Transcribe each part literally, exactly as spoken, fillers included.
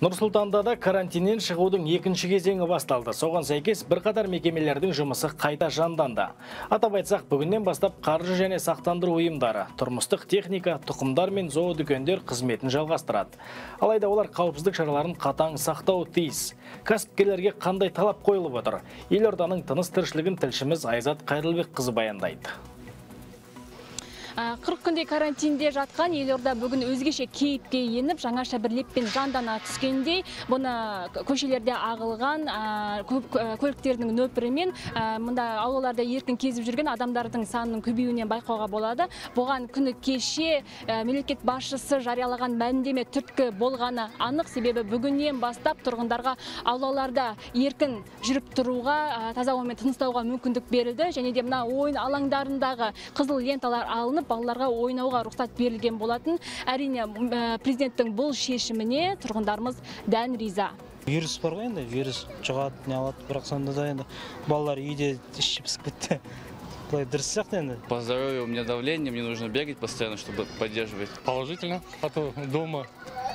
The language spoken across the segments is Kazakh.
Нұр-Сұлтанда да карантиннен шығудың екінші кезеңі басталды. Соған сәйкес бірқатар мекемелердің жұмысы қайта жанданды. Атап айтсақ, бүгіннен бастап қаржы және сақтандыру ұйымдары, тұрмыстық техника, тұқымдар мен зоодүкендер қызметін жалғастырады. Алайда олар қауіпсіздік шараларын қатаң сақтауы тиіс. Кәсіпкерлерге қандай талап қойылып отыр? Елорданың тыныс-тіршілігін тілшіміз Айзат Қайрылбекқызы баяндайды. қырық күндей карантинде жатқан елорда бүгін өзгеше кейіпке еніп, жаңаша бір леппен жандана түскендей, бұны көшелерде ағылған көліктердің нөпірімен, мұнда аулаларда еркін кезіп жүрген адамдардың санының көбеюінен байқауға болады. Бұған күні кеше мемлекет басшысы жариялаған мәлімдеме түрткі болғаны анық, себебі бүгіннен бастап тұрғындарға аулаларда еркін жүріп тұруға, таза ауамен тыныстауға мүмкіндік берілді, және де мына ойын алаңдарындағы қызыл ленталар алынып, балаларға ойнауға рұқсат берілген болатын. Әрине, президенттің бұл шешіміне тұрғындарымыз дән риза. Вирус бар ғой енді, вирус жұғады, не алады, бірақ сонда да енді балалар үйде ішіп пісіп кетті. Былай дұрыс сияқты енді. По здоровью у меня давление, мне нужно бегать постоянно, чтобы поддерживать. Положительно, а то дома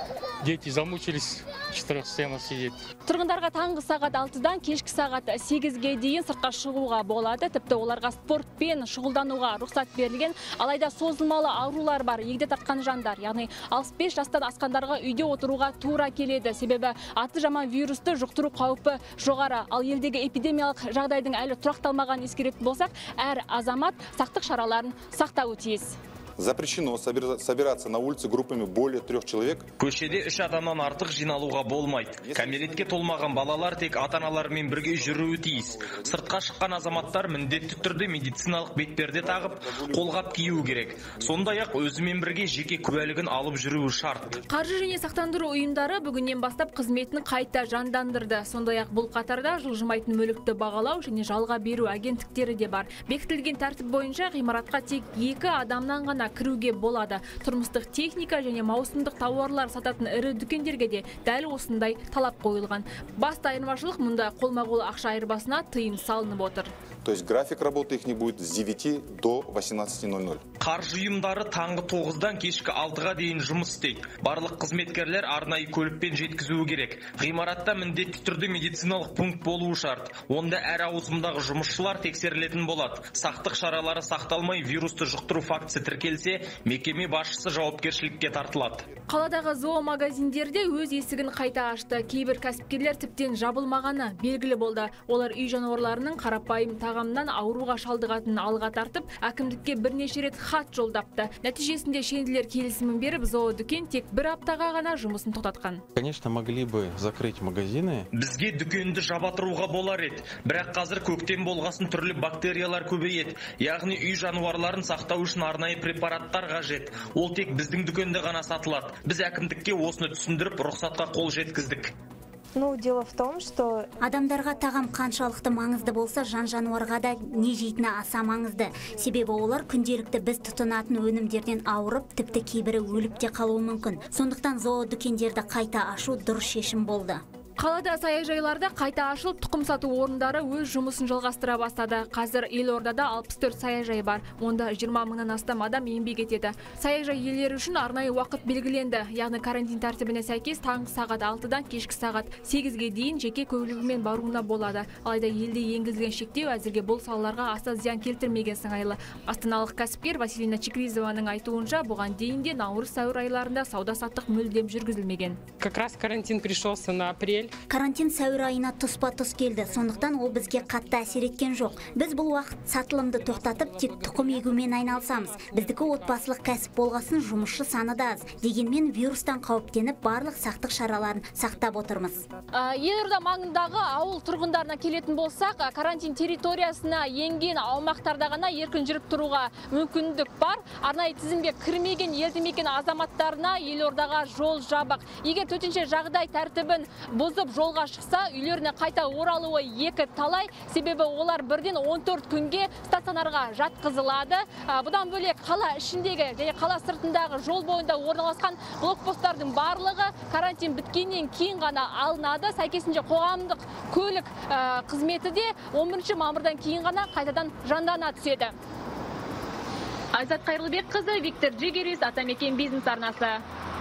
дети замучились четырехстенно сидеть. Тұрғындарға таңғы сағат алтыдан кешкі сағат сегізге дейін сыртқа шығуға болады. Тіпті оларға спортпен шұғылдануға рұқсат берілген. Алайда созылмалы аурулар бар, егде тартқан жандар, яғни алпыс бес жастан асқандарға үйде отыруға тура келеді. Себебі аты жаман вирусты жұқтыру қаупі жоғары. Ал елдегі эпидемиялық жағдайдың әлі тұрақталмаған ескеретін болсақ, әр азамат сақтық шараларын сақтауы тиіс. Запрещено собираться на улице группами более трех человек. Көшеде үш адамнан артық жиналуға болмайды. Кәмелетке толмаған балалар тек ата-аналарымен бірге жүруі тиіс. Сыртқа шыққан азаматтар міндетті түрде медициналық бетперде тағып, қолғап киюі керек. Сондай-ақ өзімен бірге жеке куәлігін алып жүруі шарт. Қаржы және сақтандыру ұйымдары бүгіннен бастап қызметін қайта жандандырды. Сондай-ақ бұл қатарда жылжымайтын мүлікті бағалау және жалға беру агенттіктері де бар. Бекітілген тәртіп бойынша ғимаратқа тек екі адамнан ғана кіруге болады. Тұрмыстық техника және маусымдық тауарлар сататын ірі дүкендерге де дәл осындай талап қойылған. Басты айырмашылық мұнда қолма-қол ақша айырбасына тыйым салынып отыр. То есть график работы их не будет с девяти до восемнадцати ноль-ноль. Қаржы ұйымдары таңғы тоғыздан кешкі алтыға дейін жұмыс істейді. Барлық қызметкерлер арнайы көлікпен жеткізуі керек. Ғимаратта міндетті түрде медициналық пункт болуы шарт. Онда әр ауысымдағы жұмысшылар тексерілетін болады. Сақтық шаралары сақталмай вирусты жұқтыру фактісі тіркелсе, мекеме басшысы жауапкершілікке тартылады. Қаладағы зоомагазиндерде өз есігін қайта ашты. Кейбір кәсіпкерлер тіптен жабылмағаны белгілі болды. Олар үй жануарларының қарапайым тағамнан ауруға шалдығатын алға тартып, әкімдікке бірнеше рет хат жолдапты. Нәтижесінде шенділер келісімін беріп, зоодүкен тек бір аптаға ғана жұмысын тоқтатқан. Конечно, могли бы закрыть магазины. Бізге дүкенді жабатыруға болар еді. Бірақ қазір көктем болғасын түрлі бактериялар көбейеді. Яғни үй жануарларын сақтау үшін арнайы препараттар қажет. Ол тек біздің дүкенде ғана сатылады. Біз әкімдікке осыны түсіндіріп, рұқсатқа қол жеткіздік. Ну, дело в том, что адамдарға тағам қаншалықты маңызды болса, жан-жануарға да не жейтіні аса маңызды. Себебі олар күнделікті біз тұтынатын өнімдерден ауырып, тіпті кейбірі өліп те қалуы мүмкін. Сондықтан зоодүкендерді қайта ашу дұрыс шешім болды. Қалада саяжайларда қайта ашылып, тұқым сату орындары өз жұмысын жалғастыра бастады. Қазір елордада алпыс төрт саяжай бар. Онда жиырма мыңнан астам адам еңбек етеді. Саяжай иелері үшін арнайы уақыт белгіленді. Яғни карантин тәртібіне сәйкес таңғы сағат алтыдан кешкі сағат сегізге дейін жеке көлігімен баруына болады. Алайда елде енгізілген шектеу әзірге бұл салаларға аса зиян келтірмеген сыңайлы. Астаналық кәсіпкер Василина Чикризованың айтуынша, бұған дейін де наурыз-сәуір айларында сауда-саттық мүлдем жүргізілмеген. Как раз карантин пришелся на апрель. Карантин сәуір айына тұспа-тұс келді. Сондықтан ол бізге қатты әсер еткен жоқ. Біз бұл уақыт сатылымды тоқтатып, тек тұқым егумен айналысамыз. Біздікі отбасылық кәсіп болғасын, жұмысшы саны да аз. Дегенмен вирустан қауіптеніп, барлық сақтық шараларын сақтап отырмыз. Елорда маңындағы ауыл тұрғындарына келетін болсақ, карантин территориясына енген аумақтарда ғана еркін жүріп тұруға мүмкіндік бар. Арнайы тізімге кірмеген елді мекен азаматтарына елордаға жол жабық. Егер төтенше жағдай тәртібін бұзып жолға шықса, үйлеріне қайта оралуы екі талай, себебі олар бірден он төрт күнге стационарға жатқызылады. Бұдан бөлек қала ішіндегі және қала сыртындағы жол бойында орналасқан блокпосттардың барлығы карантин біткеннен кейін ғана алынады. Сәйкесінше қоғамдық көлік қызметі де он бірінші мамырдан кейін ғана қайтадан жандана түседі. Айзат Қайрылбекқызы, Виктор Джигерис, Атамекен бизнес арнасы.